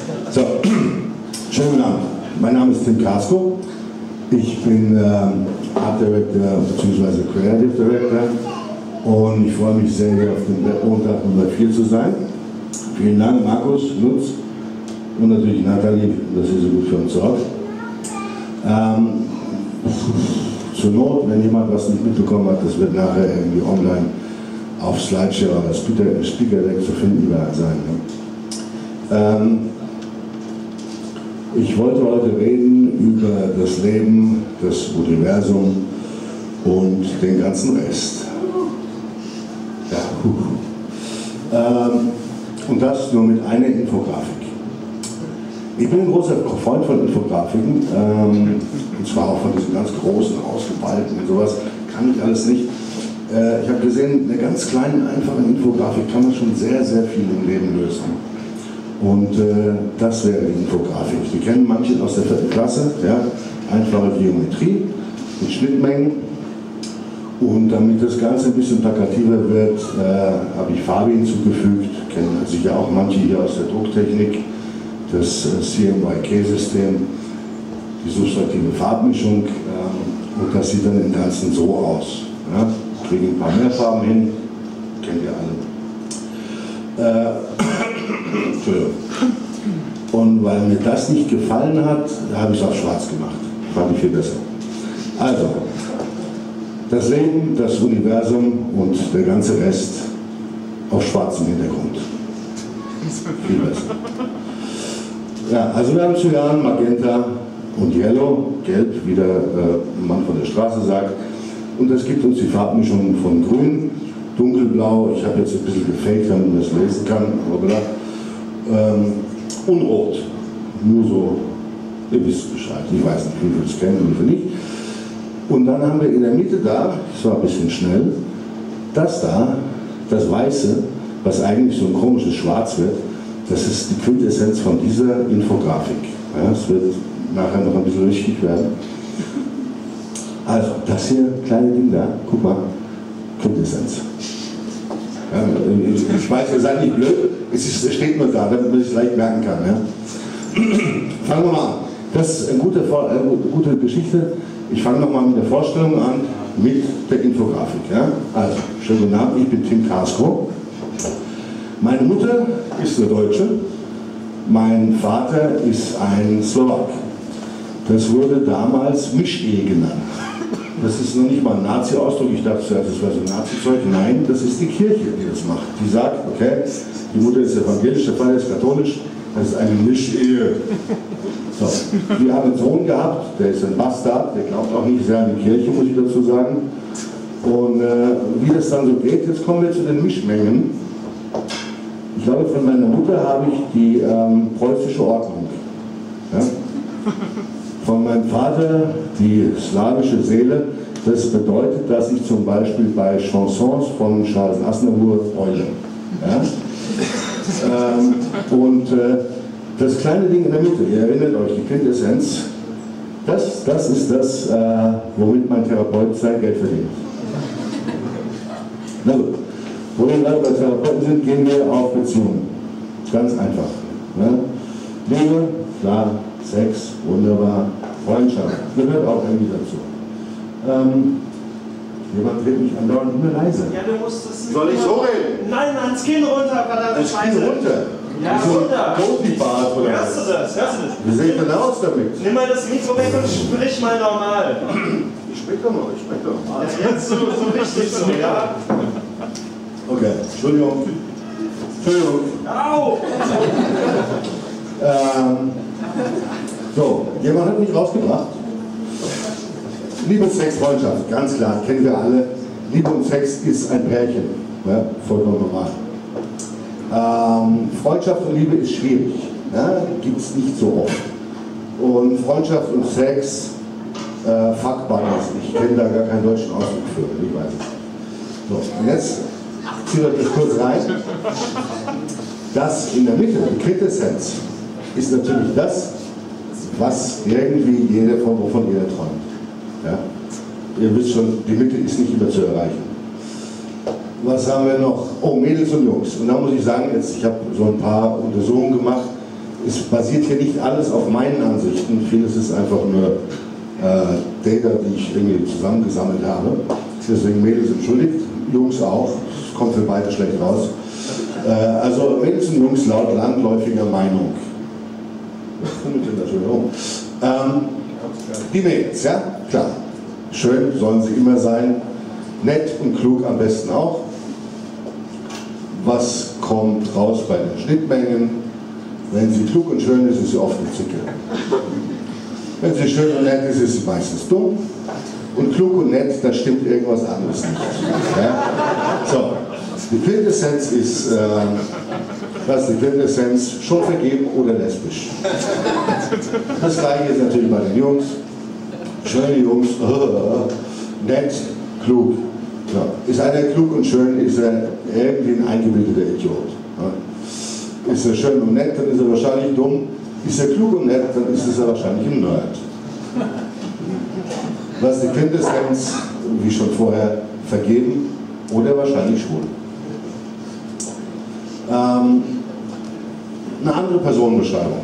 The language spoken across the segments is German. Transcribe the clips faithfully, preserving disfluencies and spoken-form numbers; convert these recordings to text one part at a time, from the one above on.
So, schönen guten Abend. Mein Name ist Tim Kasko. Ich bin ähm, Art Director bzw. Creative Director und ich freue mich sehr, hier auf dem Webmontag Nummer vier zu sein. Vielen Dank, Markus, Lutz und natürlich Nathalie, dass sie so gut für uns sorgt. Ähm, zur Not, wenn jemand was nicht mitbekommen hat, das wird nachher irgendwie online auf Slideshare oder Speaker Deck zu finden sein. Ne? Ähm, ich wollte heute reden über das Leben, das Universum und den ganzen Rest. Ja, huh. ähm, und das nur mit einer Infografik. Ich bin ein großer Freund von Infografiken, ähm, und zwar auch von diesen ganz großen, ausgeballten und sowas, kann ich alles nicht. Äh, ich habe gesehen, eine ganz kleine, einfache Infografik kann man schon sehr, sehr viel im Leben lösen. Und äh, das wäre die Infografik. Die kennen manche aus der vierten Klasse, ja? Einfache Geometrie mit Schnittmengen. Und damit das Ganze ein bisschen plakativer wird, äh, habe ich Farbe hinzugefügt, kennen sicher auch manche hier aus der Drucktechnik. Das C M Y K-System, die subtraktive Farbmischung, ähm, und das sieht dann im Ganzen so aus. Ja? Kriegen ein paar mehr Farben hin, kennt ihr alle. Äh, Entschuldigung. Und weil mir das nicht gefallen hat, habe ich es auf schwarz gemacht. Fand ich viel besser. Also, das Leben, das Universum und der ganze Rest auf schwarzem Hintergrund. Viel besser. Ja, also wir haben Cyan, Magenta und Yellow, Gelb, wie der äh, Mann von der Straße sagt. Und das gibt uns die Farbmischung von Grün, Dunkelblau, ich habe jetzt ein bisschen gefaked, damit man das lesen kann, aber ähm, und Rot. Nur so, ihr wisst Bescheid. Ich weiß nicht, wie viel es kennen und wie viel nicht. Und dann haben wir in der Mitte da, das war ein bisschen schnell, das da, das Weiße, was eigentlich so ein komisches Schwarz wird. Das ist die Quintessenz von dieser Infografik. Ja, es wird nachher noch ein bisschen wichtig werden. Also, das hier, kleine Ding da, guck mal, Quintessenz. Ja, ich weiß, ihr seid nicht blöd, es, ist, es steht nur da, damit man es leicht merken kann. Ja. Fangen wir mal an. Das ist eine gute, eine gute Geschichte. Ich fange nochmal mit der Vorstellung an, mit der Infografik. Ja. Also, schönen guten Abend, ich bin Tim Kasko. Meine Mutter ist eine Deutsche, mein Vater ist ein Slowak. Das wurde damals Mischehe genannt. Das ist noch nicht mal ein Nazi-Ausdruck, ich dachte zuerst, das wäre so ein Nazi-Zeug. Nein, das ist die Kirche, die das macht. Die sagt, okay, die Mutter ist evangelisch, der Vater ist katholisch, das ist eine Mischehe. So, die haben einen Sohn gehabt, der ist ein Bastard, der glaubt auch nicht sehr an die Kirche, muss ich dazu sagen. Und äh, wie das dann so geht, jetzt kommen wir zu den Mischmengen. Ich glaube, von meiner Mutter habe ich die ähm, preußische Ordnung. Ja? Von meinem Vater die slawische Seele. Das bedeutet, dass ich zum Beispiel bei Chansons von Charles Aznavour heule. Ja? ähm, und äh, das kleine Ding in der Mitte, ihr erinnert euch, die Quintessenz, das, das ist das, äh, womit mein Therapeut sein Geld verdient. Na gut. Wo wir gerade bei Therapeuten sind, gehen wir auf Beziehungen. Ganz einfach. Ne? Liebe, klar, Sex, wunderbar, Freundschaft, gehört auch irgendwie dazu. Ähm, jemand dreht mich andauernd immer leise. Ja, du musst es. Soll ich so reden? Nein, ans Kinn runter, verdammt. Ans Kinn runter? Ja, so runter. Profi-Bart oder Hörst was? du das? Hörst du das? Wie sehe ich denn aus damit? Nimm mal das Mikro weg und sprich mal normal. Ich sprich doch mal, ich sprich doch mal. Jetzt so, so richtig so, ja? Okay, Entschuldigung. Entschuldigung. Au! ähm, so, jemand hat mich rausgebracht. Liebe, Sex, Freundschaft, ganz klar, kennen wir alle. Liebe und Sex ist ein Pärchen, ja, vollkommen normal. Ähm, Freundschaft und Liebe ist schwierig, ja, gibt es nicht so oft. Und Freundschaft und Sex, äh, fuck buddies, ich kenne da gar keinen deutschen Ausdruck für, ich weiß es nicht. So, und jetzt zieht euch das kurz rein. Das in der Mitte, die Quintessenz, ist natürlich das, was irgendwie jeder von, wovon jeder träumt. Ja? Ihr wisst schon, die Mitte ist nicht immer zu erreichen. Was haben wir noch? Oh, Mädels und Jungs. Und da muss ich sagen, jetzt, ich habe so ein paar Untersuchungen gemacht. es basiert hier nicht alles auf meinen Ansichten, vieles ist einfach nur äh, Data, die ich irgendwie zusammengesammelt habe. Deswegen Mädels entschuldigt, Jungs auch, es kommt für beide schlecht raus. Äh, also Mädels und Jungs laut landläufiger Meinung. Entschuldigung. Ähm, die Mädels, ja, klar. Schön sollen sie immer sein, nett und klug am besten auch. Was kommt raus bei den Schnittmengen? Wenn sie klug und schön ist, ist sie oft eine Zicke. Wenn sie schön und nett ist, ist sie meistens dumm. Und klug und nett, da stimmt irgendwas anderes nicht. Ja? So, die Quintessenz ist, äh, was ist die Quintessenz? Schon vergeben oder lesbisch. Das gleiche ist natürlich bei den Jungs. Schöne Jungs, äh, nett, klug. Ja. Ist einer klug und schön, ist er irgendwie ein eingebildeter Idiot. Ja. Ist er schön und nett, dann ist er wahrscheinlich dumm. Ist er klug und nett, dann ist er wahrscheinlich ein Nerd. Was die Quintessenz, wie schon vorher, vergeben oder wahrscheinlich schwul. Ähm, eine andere Personenbeschreibung.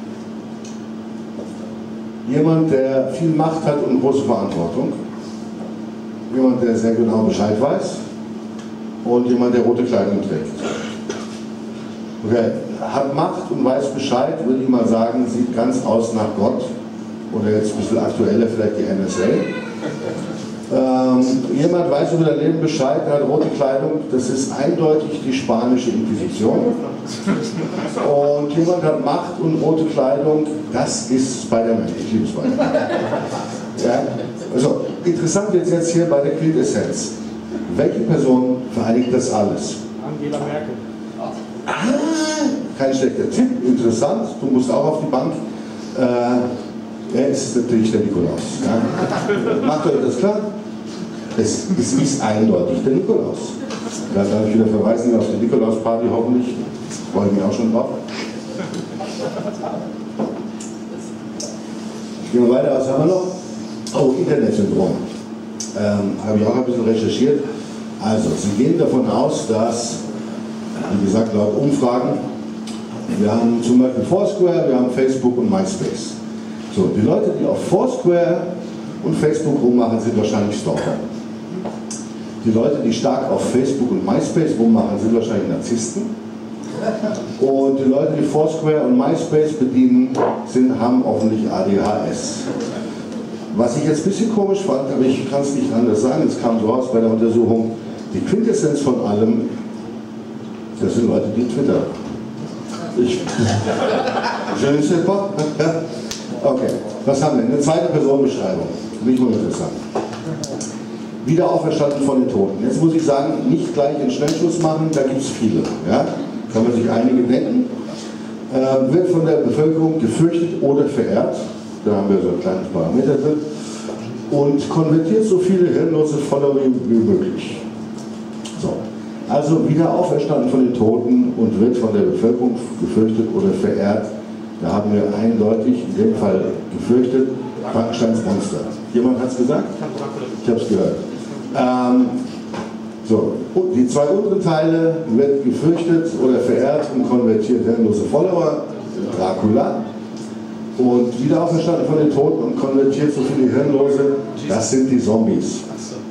Jemand, der viel Macht hat und große Verantwortung. Jemand, der sehr genau Bescheid weiß. Und jemand, der rote Kleidung trägt. Okay. Hat Macht und weiß Bescheid, würde ich mal sagen, sieht ganz aus nach Gott. Oder jetzt ein bisschen aktueller, vielleicht die N S A. Ähm, jemand weiß über dein Leben Bescheid, hat rote Kleidung, das ist eindeutig die spanische Inquisition. Und jemand hat Macht und rote Kleidung, das ist Spider-Man. Ich liebe Spider-Man. Ja? Also, interessant wird jetzt hier bei der Quintessenz. Welche Person vereinigt das alles? Angela Merkel. Ah, kein schlechter Tipp, interessant, du musst auch auf die Bank. Äh, er ist natürlich der Nikolaus. Ja. Macht euch das klar? Es, es ist eindeutig der Nikolaus. Da darf ich wieder verweisen auf die Nikolaus-Party hoffentlich. Freue ich mich auch schon drauf. Gehen wir weiter, was haben wir noch? Oh, Internet-Syndrom. Ähm, habe ich auch ein bisschen recherchiert. Also, Sie gehen davon aus, dass, wie gesagt, laut Umfragen, wir haben zum Beispiel Foursquare, wir haben Facebook und MySpace. So, die Leute, die auf Foursquare und Facebook rummachen, sind wahrscheinlich Stalker. Die Leute, die stark auf Facebook und MySpace rummachen, sind wahrscheinlich Narzissten. Und die Leute, die Foursquare und MySpace bedienen, sind, haben hoffentlich A D H S. Was ich jetzt ein bisschen komisch fand, aber ich kann es nicht anders sagen, es kam so raus bei der Untersuchung, die Quintessenz von allem, das sind Leute, die Twitter. Ich. Je ne sais pas. Okay, was haben wir? Eine zweite Personenbeschreibung. Nicht nur interessant. Wieder auferstanden von den Toten. Jetzt muss ich sagen, nicht gleich einen Schnellschuss machen, da gibt es viele. Ja? Kann man sich einige denken. Äh, wird von der Bevölkerung gefürchtet oder verehrt. Da haben wir so ein kleines Parameter drin. Und konvertiert so viele hirnlose Follower wie möglich. So. Also wieder auferstanden von den Toten und wird von der Bevölkerung gefürchtet oder verehrt. Da haben wir eindeutig, in dem Fall gefürchtet, Frankensteins Monster. Jemand hat es gesagt? Ich habe es gehört. Ähm, so. Und die zwei unteren Teile wird gefürchtet oder verehrt und konvertiert hirnlose Follower, Dracula. Und wieder auferstanden von den Toten und konvertiert so viele Hirnlose, das sind die Zombies.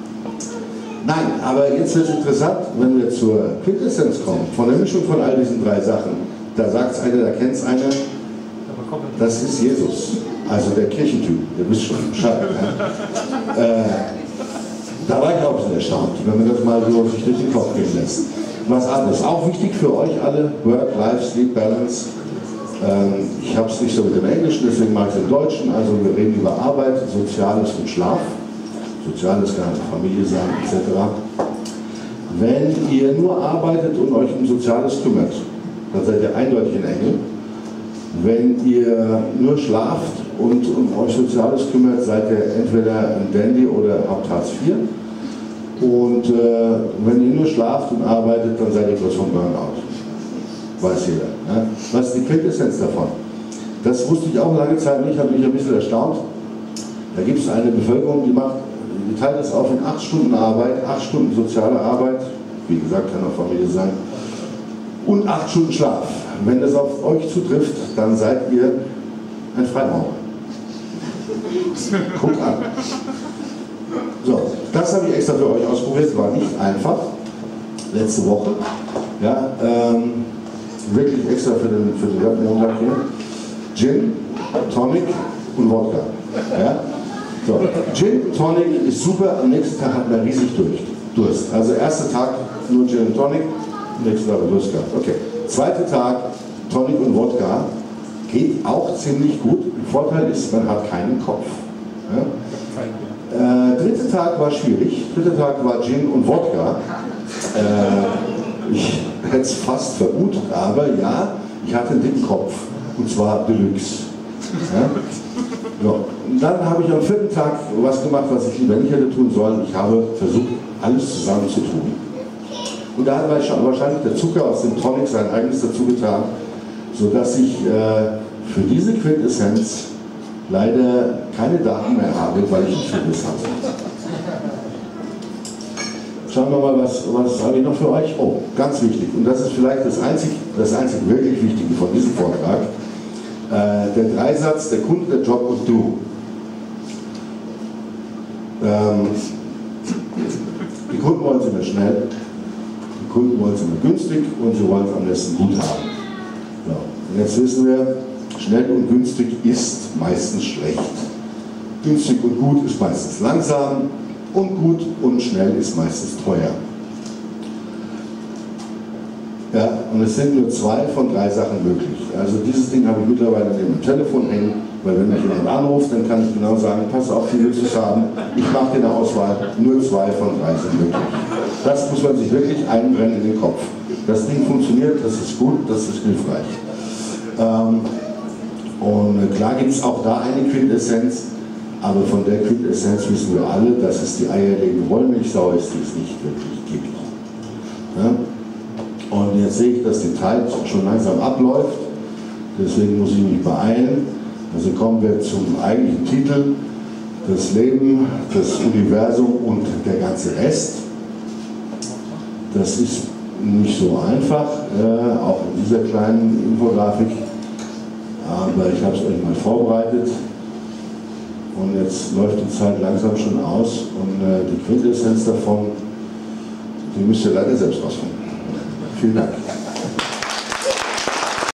Nein, aber jetzt wird es interessant, wenn wir zur Quintessenz kommen, von der Mischung von all diesen drei Sachen. Da sagt es einer, da kennt es einer, das ist Jesus, also der Kirchentyp, der wisst schon Bescheid. Ja. äh, da war ich auch ein bisschen erstaunt, wenn man das mal so sich durch den Kopf gehen lässt. Was anderes, auch wichtig für euch alle, Work, Life, Sleep, Balance. Ähm, ich habe es nicht so mit dem Englischen, deswegen mache ich es im Deutschen. Also wir reden über Arbeit, Soziales und Schlaf. Soziales kann Familie sein, et cetera. Wenn ihr nur arbeitet und euch um Soziales kümmert, dann seid ihr eindeutig ein Engel. Wenn ihr nur schlaft und um euch Soziales kümmert, seid ihr entweder ein Dandy oder habt Hartz vier. Und äh, wenn ihr nur schlaft und arbeitet, dann seid ihr kurz vom Burnout. Weiß jeder. Ja? Was ist die Quintessenz davon? Das wusste ich auch lange Zeit nicht, habe mich ein bisschen erstaunt. Da gibt es eine Bevölkerung, die macht, die teilt das auf in acht Stunden Arbeit, acht Stunden soziale Arbeit, wie gesagt, kann auch Familie sein, und acht Stunden Schlaf. Wenn das auf euch zutrifft, dann seid ihr ein Freimaurer. Guckt an. So, das habe ich extra für euch ausprobiert, war nicht einfach. Letzte Woche. Ja, ähm, wirklich extra für den, für den Montag hier. Gin, Tonic und Wodka. Ja? So. Gin, Tonic ist super, am nächsten Tag hat man riesig durch, Durst. Also erster Tag nur Gin und Tonic, nächsten Tag Durst gehabt. Okay. Zweiter Tag Tonic und Wodka geht auch ziemlich gut. Vorteil ist, man hat keinen Kopf. Ja? Äh, dritter Tag war schwierig. Dritter Tag war Gin und Wodka. Äh, ich hätte es fast vermutet, aber ja, ich hatte einen dicken Kopf. Und zwar Deluxe. Ja? So. Und dann habe ich am vierten Tag was gemacht, was ich lieber nicht hätte tun sollen. Ich habe versucht, alles zusammen zu tun. Und da hat wahrscheinlich der Zucker aus dem Tonic sein eigenes dazu getan, sodass ich äh, für diese Quintessenz leider keine Daten mehr habe, weil ich nicht für das habe. Schauen wir mal, was, was habe ich noch für euch? Oh, ganz wichtig. Und das ist vielleicht das einzig, das einzig wirklich Wichtige von diesem Vortrag. Äh, der Dreisatz, der Kunde, der Job und du. Ähm, die Kunden wollen es immer schnell, die Kunden wollen es immer günstig und sie wollen es am besten gut haben. So. Und jetzt wissen wir, schnell und günstig ist meistens schlecht. Günstig und gut ist meistens langsam und gut und schnell ist meistens teuer. Ja, und es sind nur zwei von drei Sachen möglich. Also dieses Ding habe ich mittlerweile neben dem Telefon hängen, weil wenn mich jemand anruft, dann kann ich genau sagen, pass auf, wie willst du es haben? Ich mache dir eine Auswahl, nur zwei von drei sind möglich. Das muss man sich wirklich einbrennen in den Kopf. Das Ding funktioniert, das ist gut, das ist hilfreich. Ähm, und klar gibt es auch da eine Quintessenz, aber von der Quintessenz wissen wir alle, dass es die eierlegende Wollmilchsau ist, die es nicht wirklich gibt. Ja? Und jetzt sehe ich, dass die Zeit schon langsam abläuft, deswegen muss ich mich beeilen. Also kommen wir zum eigentlichen Titel: Das Leben, das Universum und der ganze Rest. Das ist nicht so einfach, äh, auch in dieser kleinen Infografik, aber ich habe es euch mal vorbereitet. Und jetzt läuft die Zeit langsam schon aus und äh, die Quintessenz davon, die müsst ihr leider selbst rausfinden. Vielen Dank.